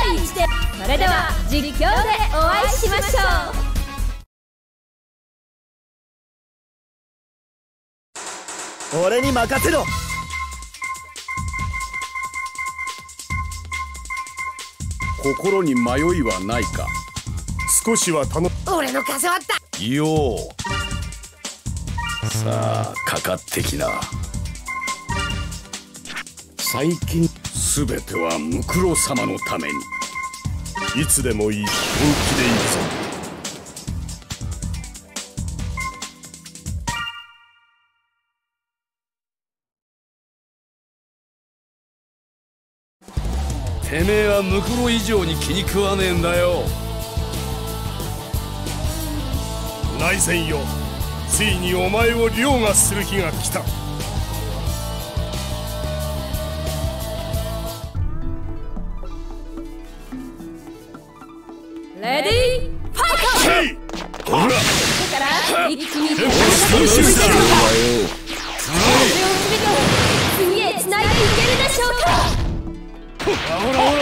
1で、それでは実況でお会いしましょう。俺に任せろ。 心に迷いはないか。少しは俺の風はあった。 よう。さあかかってきな。最近すべてはムクロ様のために。いつでもいい。本気でいくぞ。てめえはムクロ以上に気に食わねえんだよ。内戦よ、ついにお前を凌駕する日が来た。 レディーファイト。 ほら、 だから一気にどうしたんだよ。 それを決めて次へつないでいけるでしょうか。 ほらほらほらほら。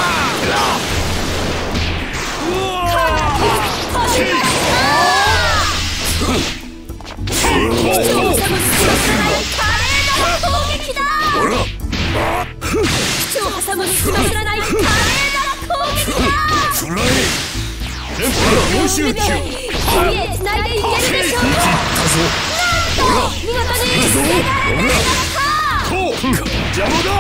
口を挟む隙間すらない華麗な攻撃だ。 連覇4周級。 次へつないでいけるでしょうか。見事に成功邪魔だ。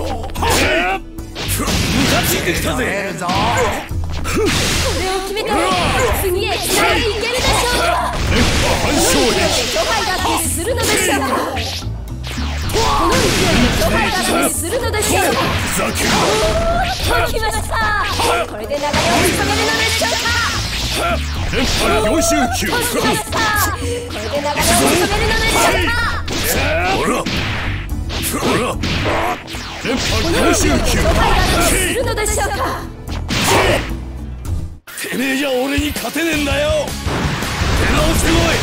ムカついてきたぜ。 これを決めて次へつないでいけるでしょうか。 連覇半勝勝敗が決するのでしょうか。この勢いで勝敗が決するのでしょうか。 ふざけるおーっときました。これで流れをつかめるのでしょうか。 連覇4周級。 これで流れをつかめるのでしょうか。 ほらほら、連覇4周級。 勝敗が決するのでしょうか。 てめえじゃ俺に勝てねえんだよ。出直してこい。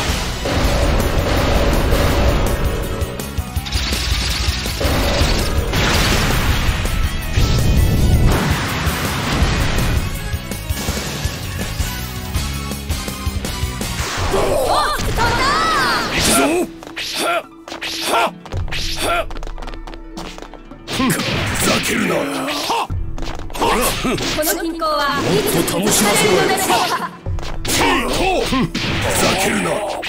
ふざけるな。ほら、 この均衡はいつもっと楽しませろよ。 のでしょうか。 ふざけるな。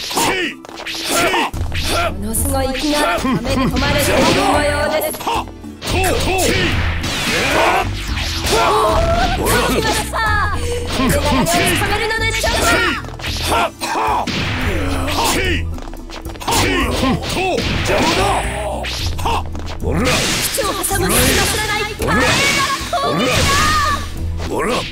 ものすごい気が雨で止まれている模様です。おーっときました。これで流れをつかめるのでしょうか。 邪魔だ。ほら、 口を挟む隙間すらない華麗な攻撃だ。 ほら、己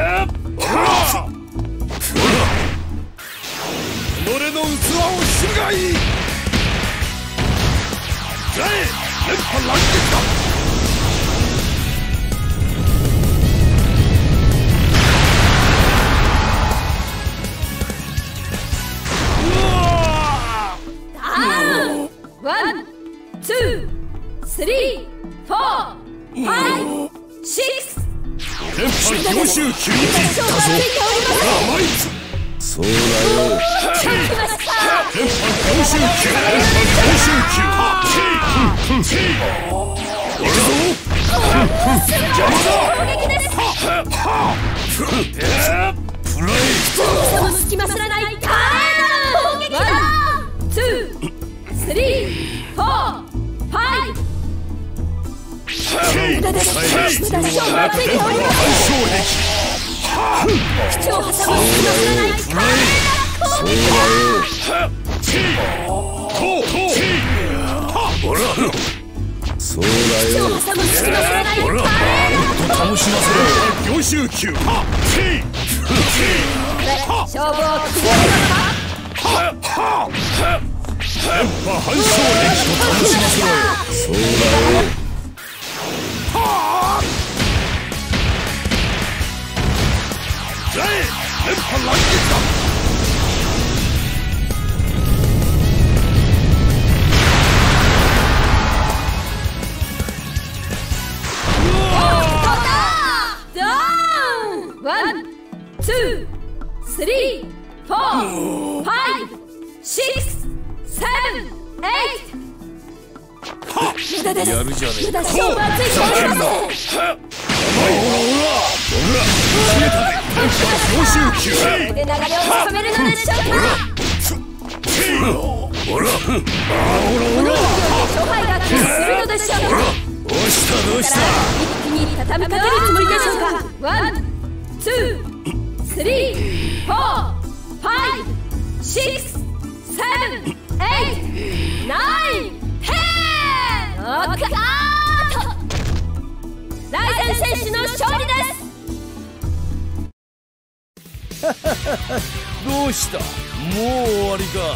の器を知るがいい。じゃえ、連覇乱撃だ。 1、2、3、4、5、6。 連覇4周級。 勝負がついておりません。 そうだよ。 来ました。 連覇4周級。行くぞ。 邪魔だ。攻撃です。 プライ。 その隙間すらない華麗な攻撃だ。2、3、4、5。無駄です。無駄勝負がついておりません。口を挟む隙間すらない華麗な攻撃だ。 ほら、そうだよ。 口を挟む隙間すらない華麗な楽しませろ。4周級。 勝負を決めるのか。 連覇半勝歴と楽しませろよ。そうだよ。じゃえ、連覇乱撃だ。 どう無駄です。 やるじゃねえか。 無駄勝負はついておりません。これで流れをつかめるのでしょうか。この勢いで勝敗が決するのでしょうか。 どうした一気に畳みかけるつもりでしょうか。ワン、ツー、スリー、フォー、ファイブ、シックス、セブン、エイト、ナイン、テン。ノックアウト。ライゼン選手の勝利です。 どうした、もう終わりか。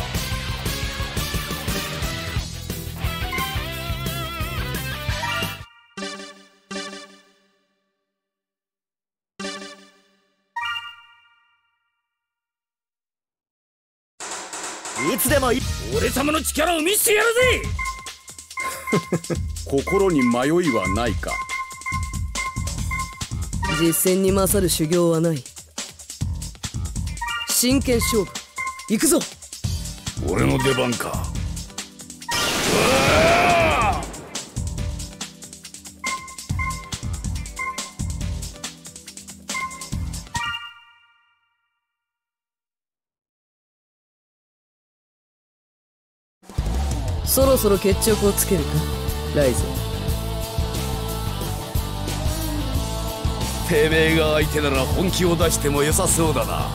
いつでもいい。 俺様の力を見せてやるぜ心に迷いはないか。 実践に勝る修行はない。真剣勝負行くぞ。 俺の出番か。 そろそろ決着をつけるか、ライゼン。 てめえが相手なら本気を出しても良さそうだな。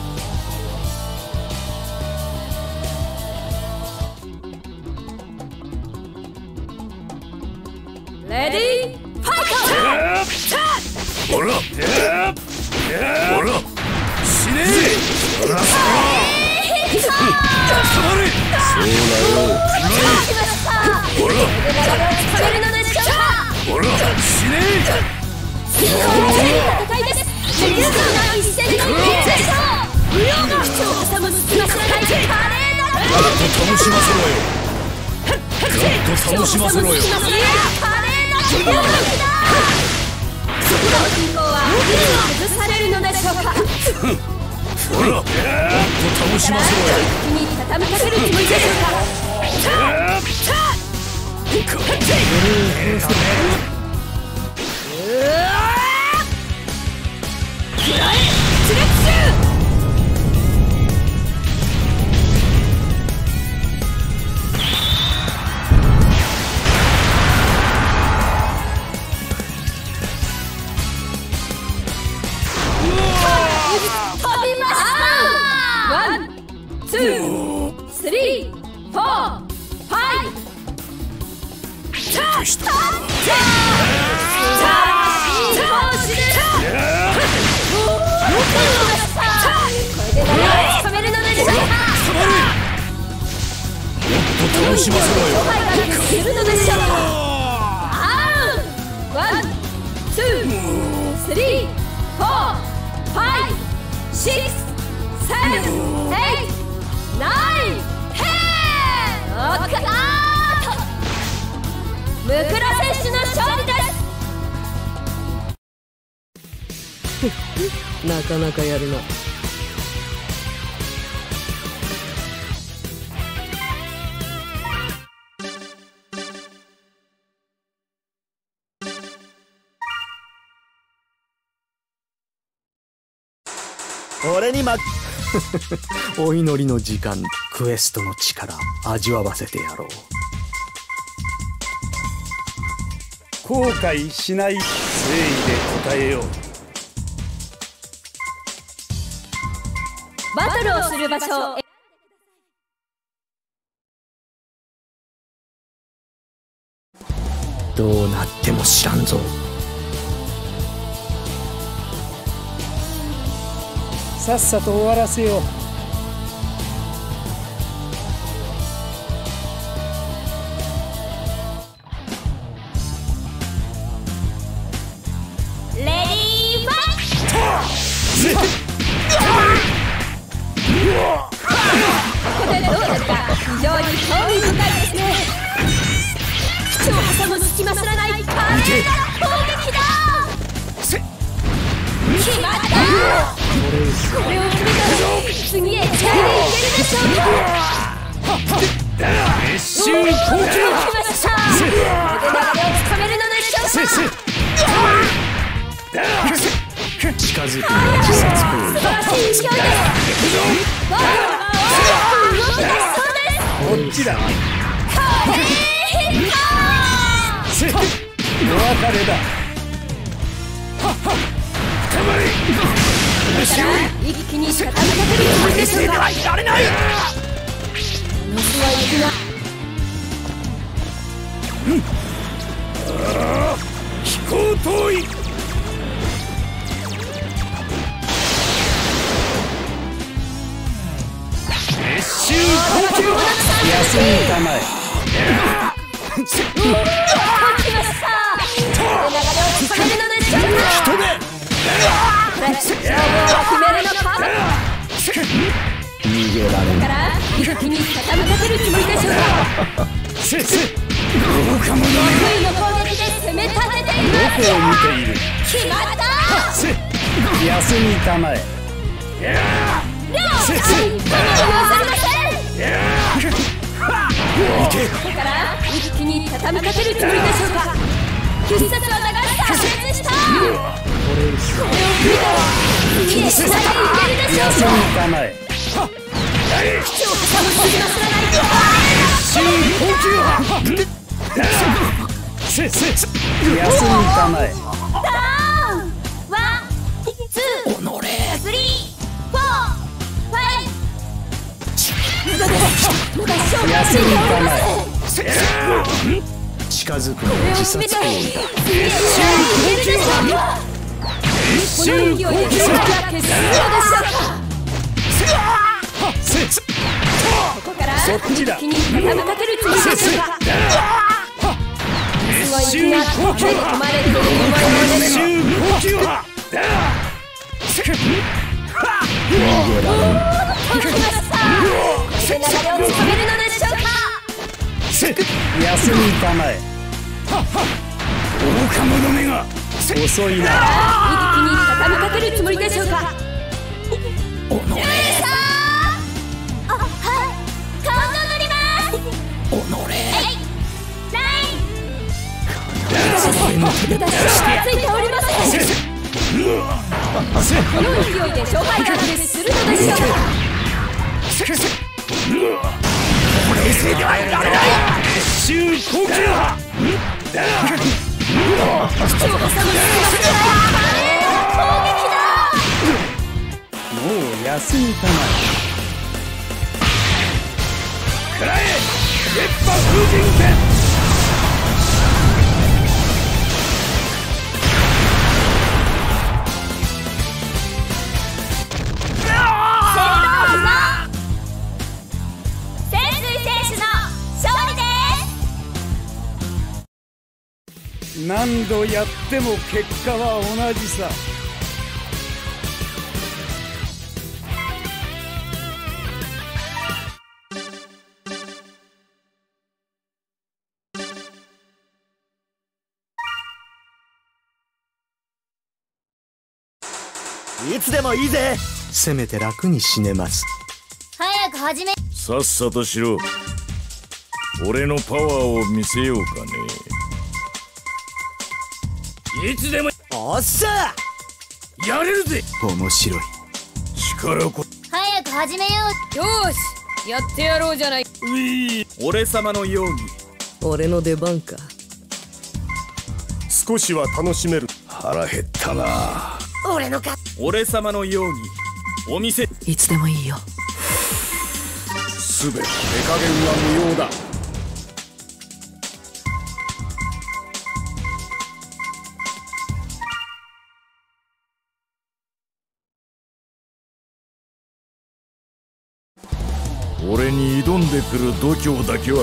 レディーファイト。 ほらほら死ねえ。黙れ。そうだよ。ほら食べるのでしょうか。 ほら死ねえ。 戦いです。皆さんが一戦の一戦勝負。無用が口を挟む隙間知らない華麗な。 ガッと楽しませろよ。ガッと楽しませろよ。 華麗な無用がきだ。そこの均衡は崩されるのでしょうか。 ほらガッと楽しませろよ。 一気に畳みかけるつもりでしょうか。 楽しませろよ。 ワン、ツー、スリー、フォー、ファイブ、シックス、セブン、エイト、ナイン、テン。ノックアウト。ムクロ選手の勝利です。 なかなかやるな。 俺にお祈りの時間、クエストの力味わわせてやろう。 後悔しない誠意で答えよう。 バトルをする場所をどうなっても知らんぞ。 さっさと終わらせよう。 レディーファイト。これどうだった。非常に興味深いですね。口を挟む隙間すらない華麗な攻撃だ。決まった。これを決めたら次へチャレンジできるでしょうか。 一瞬決まった。 近づくのは自殺行為素晴らしい勢いです。 こっちだ。お別れだ。 一気に畳みかけるつもりでしょうか。ものすごい息が飛行遠い。 休みたまえ。 来ました。流れをつかめるのでしょうか。勝負を決めるのか。 逃げられだないから一気に畳みかけるつもりでしょうか。得意の攻撃で攻め立てていますよ。 どこを見ている。 決まった。 休みたまえ。 許されません。だから一気に畳みかけるつもりでしょうか。必殺技が炸裂した。これを見たら次へ下でいけるでしょう休か。 みたまえ。 口を挟むすぎますらないと。 休みたまえ。 ダウン。ワン、ツー、スリー、フォー、ファイブ。無駄です。まだ勝負はついておりません。 近づくのはこれを自殺決めて行為だ次へ下でいけるでしょうか。この勢いで勝敗が決するのでしょうか。ここから一気に畳みかけるつもりでしょうか。すごい息が高く込まれている模様です。来ました。これで流れをつかめるのでしょうか。 休みたまえ。 愚か者めが。 遅いな。 一気に畳みかけるつもりでしょうか。おのれさん。はい、カウント取ります。おのれ。ライン。出だしがついておりません。この勢いで勝敗が決するのでしょうか。 冷静ではいられない。 結集高級派。 口を挟むすぎますが攻撃だ。 もう休みたま食らえ熱波風神剣。 何度やっても結果は同じさ。 いつでもいいぜ。 せめて楽に死ねます。 早く始め。 さっさとしろ。俺のパワーを見せようかね。いつでもおっしゃ。 やれるぜ。 面白い。 力こ早く始めよう。よーし、やってやろうじゃない。 俺様のように。 俺の出番か。 少しは楽しめる。腹減ったな。 俺のか。 俺様のようにお店。 いつでもいいよ。 すべて手加減は無用だ。俺に挑んでくる度胸だけは認めよ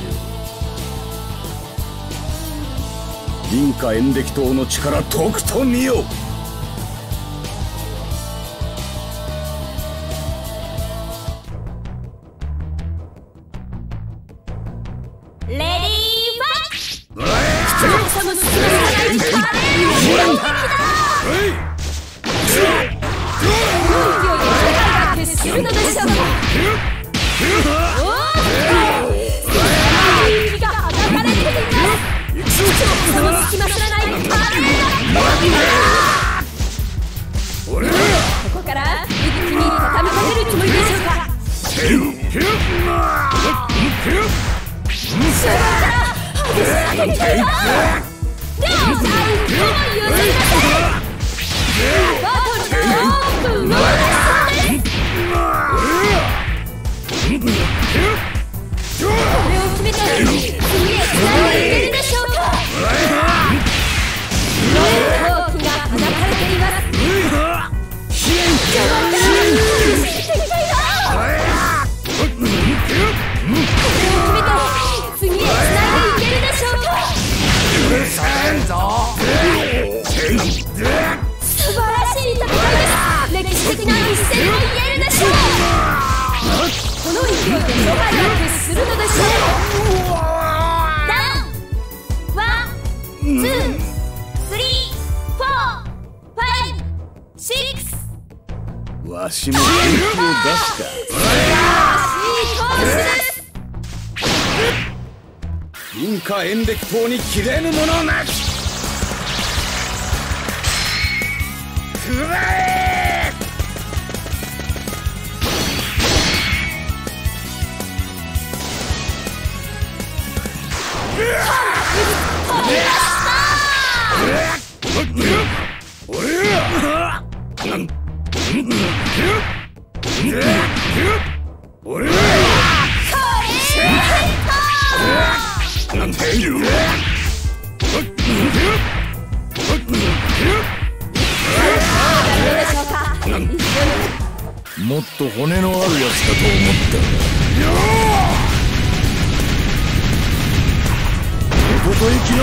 う。銀河演歴島の力とくと見よ。 レディーファイト。決するのでしょうか。息がはたかれています。その隙間知らない敵だ。では最後も譲りません。バトルのオープンをお願いします。これを決めたら次へつないでいけるでしょうか。黒い闘気が放たれています。次へつないでいけるでしょうか。素晴らしい戦いです。歴史的な一戦と言えるでしょう。この勢いで勝敗が決するのでしょう。ダウンワン、ツー、スリー、フォー、ファイブ、シックス。 わしも元気を出した。 いいコースです。 インカエンデキ島に切れぬものなき。くらえ。 もっと骨のあるやつかと思った。おとといきな。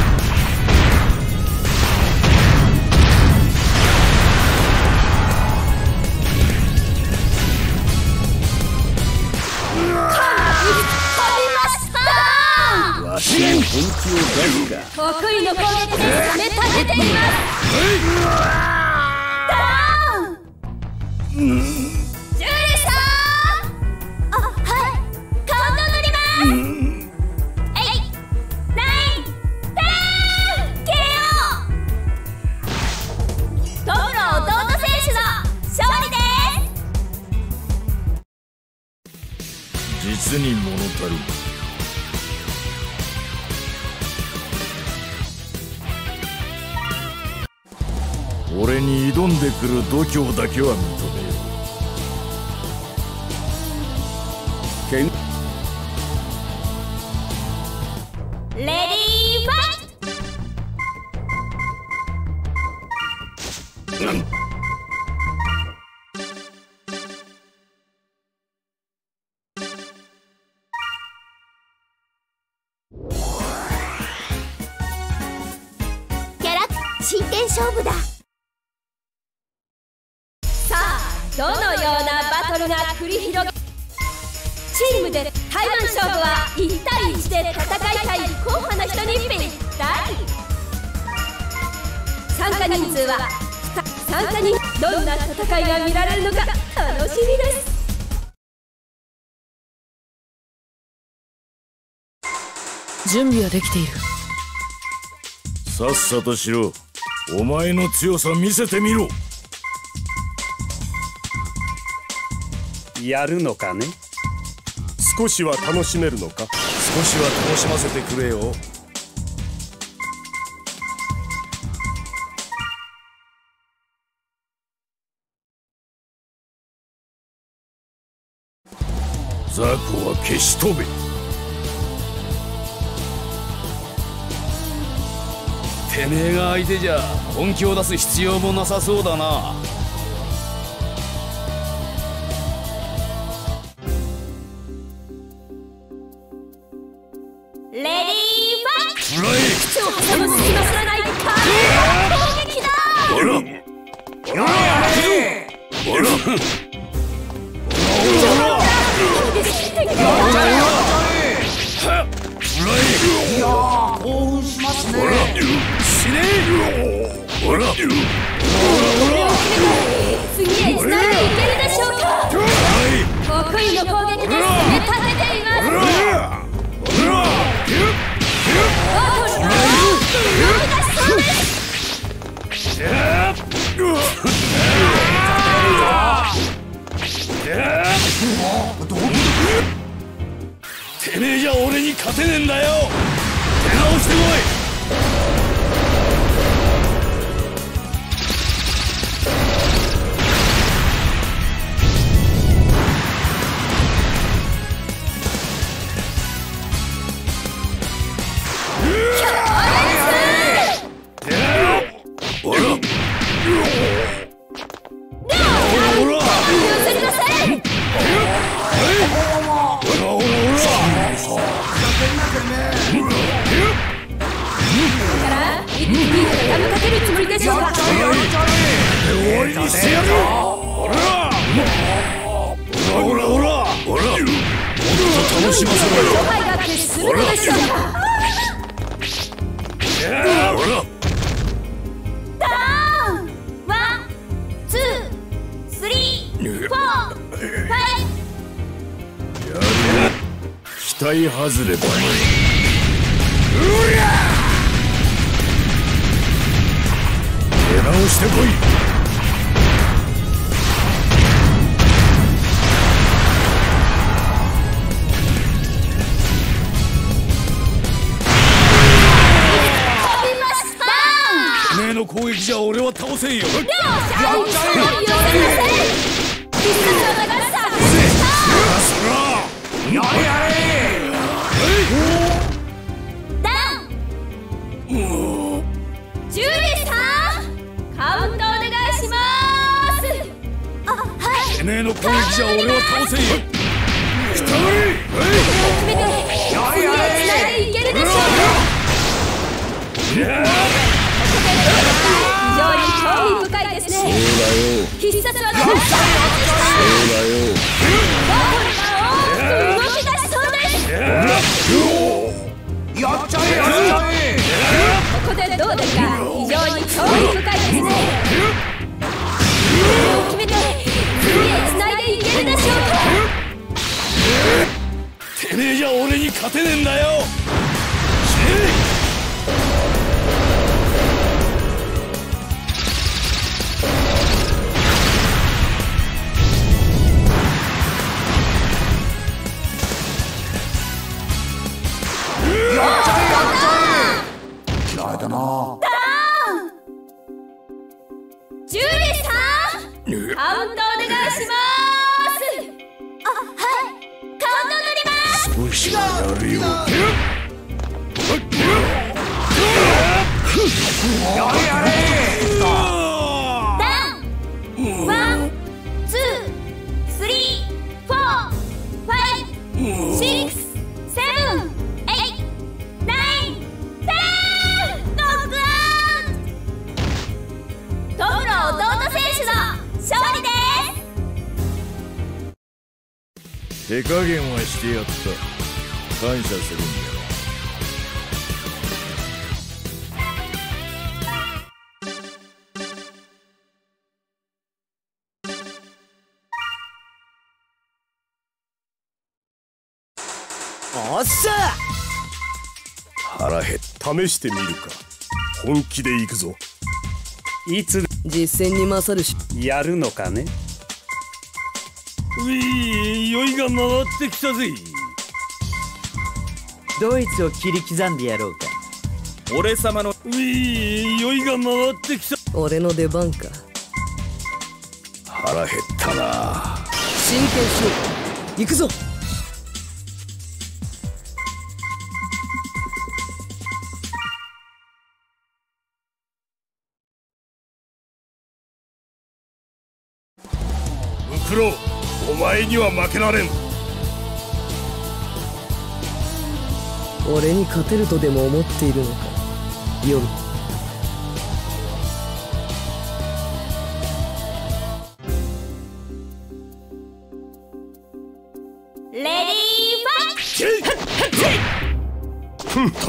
わしの本気を出すか。 得意の攻撃で攻め立てています。ジュリさん。あ、はい。カウント乗ります。8、9、10、KO。トムの弟選手の勝利です。 実に物足りん。俺に挑んでくる度胸だけは認めよう。 レディーファイト。キャラ真剣勝負だ。さあ、どのようなバトルが繰り広げ、チームで台湾勝負は1対1で戦いたい硬派な人にぴったり。参加人数は参加人、どんな戦いが見られるのか楽しみです。 準備はできている。 さっさとしろ。お前の強さ見せてみろ。 やるのかね。 少しは楽しめるのか。少しは楽しませてくれよ。雑魚は消し飛べ。 てめえが相手じゃ本気を出す必要もなさそうだな。 レディーファイト。 フライ。 口を挟む隙間知らない華麗な攻撃だ。 ほら興奮しますね。 死ね。ほら次へつないでいけるでしょうか。得意の攻撃で攻め立てています。 てめえじゃ俺に勝てねえんだよ。出直ししませんよ。 勝敗が決するのでしょうか。ダウン。ワン、ツー、スリー、フォー、ファイ期待外れだ。出直してこい。 てめえの攻撃じゃ俺は倒せんよ。 ジュリーさん、カウントお願いします。あ、はい。 てめえの攻撃じゃ俺は倒せんよ。 決めて、次へつないでいけるでしょうか。非常に興味深いですね。必殺技はそうだよ。動き出しそうです。 やっちゃえやっちゃえ。 ここでどうですか。非常に興味深いですね。決めて次へつないでいけるでしょうか。 てめえじゃ俺に勝てねえんだよ。 だな。 ジュリーさん、カウントお願いします。あ、はい、カウント取ります。 少しはやるよ。 ダウン。ワン、ツー、スリー、フォー、ファイブ、シックス、セブン、エイト、ナイン、テン。トムの弟選手の勝利です。 手加減はしてやった。感謝するんだよ。 おっしゃ。 腹減っ試してみるか。本気で行くぞ。 いつ実戦に勝るしやるのかね。 うい、酔いが回ってきたぜ。 ドイツを切り刻んでやろうか。 俺様のうい、酔いが回ってきた。 俺の出番か。 腹減ったな。 真剣勝負行くぞ。 クロ、お前には負けられん。 俺に勝てるとでも思っているのか、ヨル。 レディーファイト。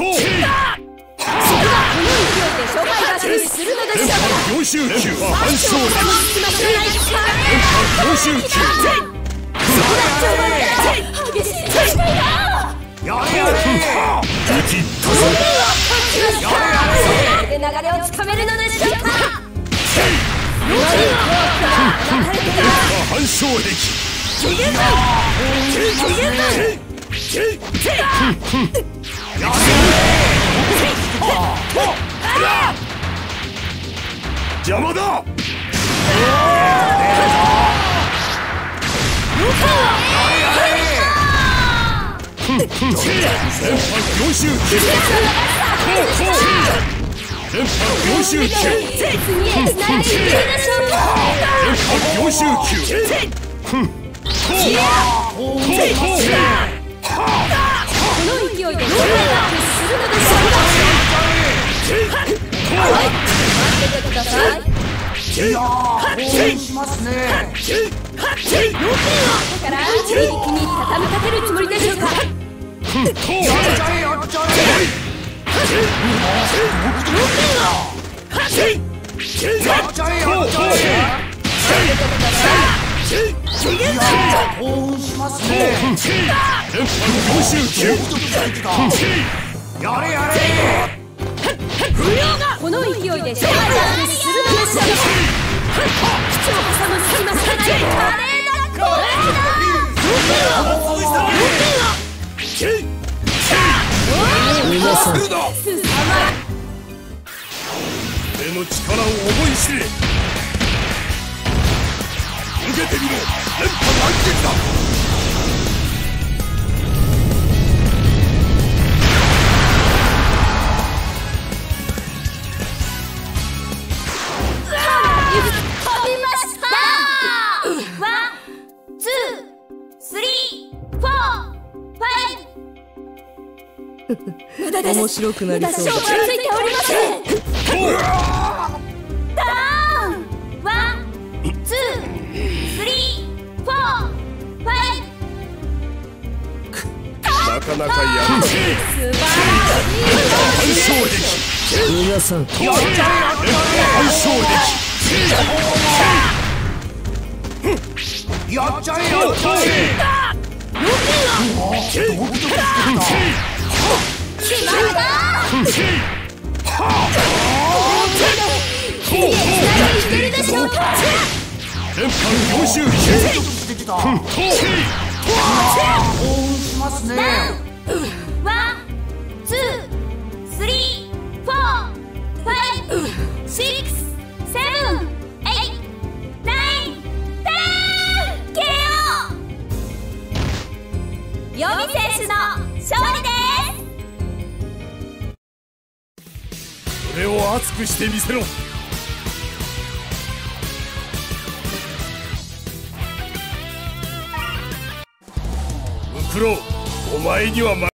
勝敗が決するのでしょうか。 領収球は半勝利。領収球。 激しい戦いだ。 やれやれ。出切ったぞ。 で流れをつかめるのでしょうか。 半勝利。邪魔だ。領収球。領収球。領収球。 この勢いで勝敗が決するのでしょうか。待っててください。 いやー、応援しますね。 だから一気に畳みかけるつもりでしょうか。 興奮しますね。やれやれ。 この勢いで世界をするのですよ。口を挟む隙間しかない華麗な攻撃だ。 皆さん俺の力を思い知れ。受けてみろ。連覇満撃だ。 面白くなりそうだ。 勝負はついておりません。ダウン。ワン、ツー、スリー、フォー、ファイブ。 なかなかやる。 素晴らしい。 皆さんやっちゃえやっちゃえ。 決まった。いけるでしょうか。 連覇強襲。 できた。興奮しますね。 ワン、ツー、スリー、フォー、ファイブ、シックス、セブン、エイト、ナイン、テン。KO。ヨミ選手の勝利です。 俺を熱くしてみせろ。ムクロ、お前には